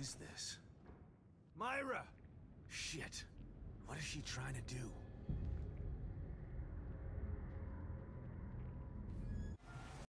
is this? Myra! Shit. What is she trying to do?